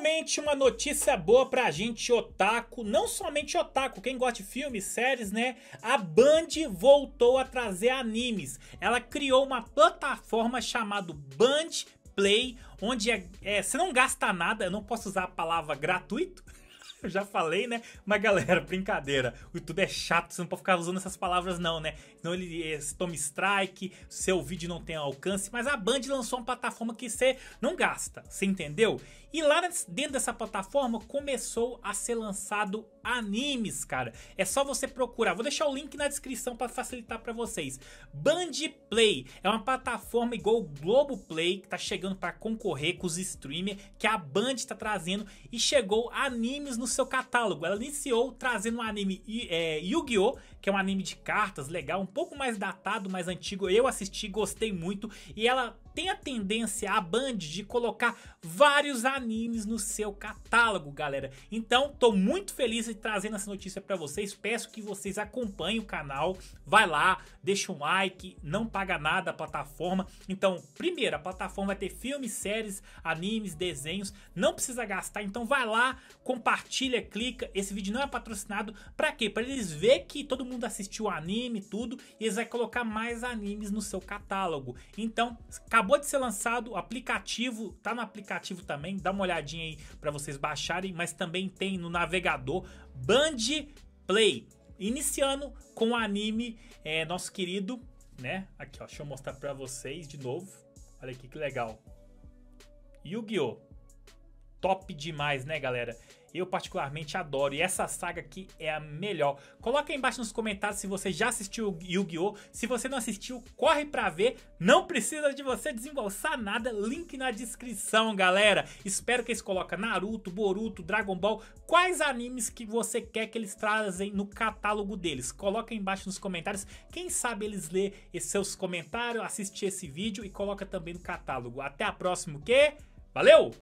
Finalmente uma notícia boa pra gente otaku, não somente otaku, quem gosta de filmes, séries, né? A Band voltou a trazer animes. Ela criou uma plataforma chamada Band Play, onde você não gasta nada, eu não posso usar a palavra gratuito. Eu já falei, né? Mas galera, brincadeira. O YouTube é chato, você não pode ficar usando essas palavras não, né? Senão ele toma strike, seu vídeo não tem alcance. Mas a Band lançou uma plataforma que você não gasta, você entendeu? E lá dentro dessa plataforma começou a ser lançado animes, cara. É só você procurar. Vou deixar o link na descrição para facilitar para vocês. Band Play é uma plataforma igual o Globoplay, que tá chegando para concorrer com os streamers, que a Band tá trazendo e chegou animes no seu catálogo. Ela iniciou trazendo um anime Yu-Gi-Oh!, que é um anime de cartas legal, um pouco mais datado, mais antigo. Eu assisti, gostei muito. E ela tem a tendência, a Band, de colocar vários animes no seu catálogo, galera. Então, tô muito feliz de trazendo essa notícia pra vocês. Peço que vocês acompanhem o canal. Vai lá, deixa um like, não paga nada a plataforma. Então, primeiro, a plataforma vai ter filmes, séries, animes, desenhos. Não precisa gastar, então vai lá, compartilha, clica. Esse vídeo não é patrocinado. Pra quê? Pra eles verem que todo mundo assistiu o anime e tudo. E eles vão colocar mais animes no seu catálogo. Então, acabou de ser lançado o aplicativo, tá no aplicativo também, dá uma olhadinha aí pra vocês baixarem, mas também tem no navegador Band Play, iniciando com o anime nosso querido, né, aqui ó, deixa eu mostrar pra vocês de novo, olha aqui que legal, Yu-Gi-Oh! Top demais, né galera? Eu particularmente adoro, e essa saga aqui é a melhor. Coloca aí embaixo nos comentários se você já assistiu Yu-Gi-Oh! Se você não assistiu, corre pra ver. Não precisa de você desembolsar nada. Link na descrição, galera. Espero que eles coloquem Naruto, Boruto, Dragon Ball. Quais animes que você quer que eles trazem no catálogo deles? Coloca aí embaixo nos comentários. Quem sabe eles lê esses seus comentários, assistir esse vídeo e coloca também no catálogo. Até a próxima, que? Valeu!